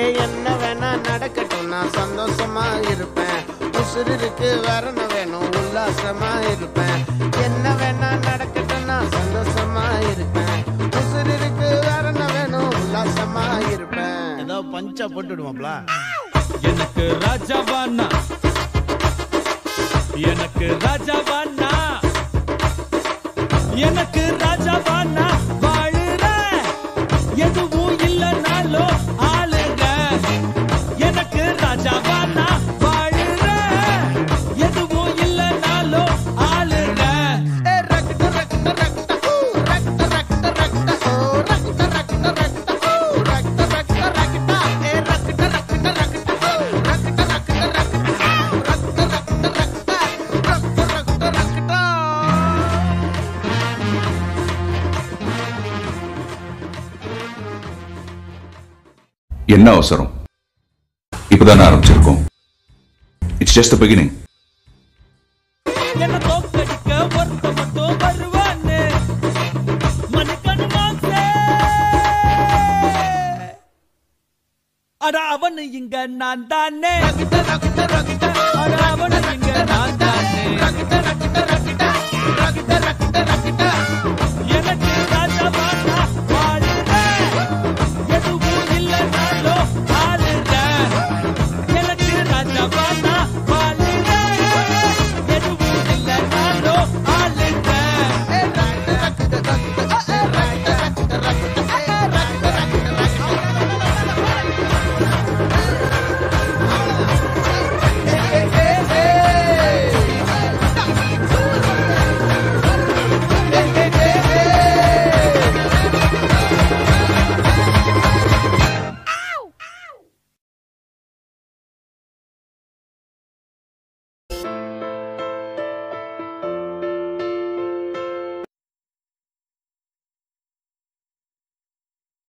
என்ன வேணா நடக்கட்டும் நான் சந்தோஷமா இருப்பேன். உசுருக்கு வரணும் வேணும் உல்லாசமா இருப்பேன். என்ன வேணா நடக்கட்டும் நான் சந்தோஷமா இருப்பேன். உசுருக்கு வரணும் வேணும் உல்லாசமா இருப்பேன். ஏதோ பஞ்சா போட்டுடுவாப்ல. எனக்கு ராஜாவானா, எனக்கு ராஜாவானா, எனக்கு ராஜாவானா வாழுற எதுவும் இல்லைனாலோ ஆளுங்க. எனக்கு ராஜாவானா வாழுற எதுவும் இல்லைனாலோ ஆளுங்க. என்ன அவசரம்? இப்பதான் ஆரம்பிச்சிருக்கோம். It's just the beginning. என்ன தோக்கடிக்க ஒருத்த மட்டும் வருவானே மணிக்கணு மாசே. அட அவனு இங்க நான் தானே, அட அவனு இங்க நான் தானே.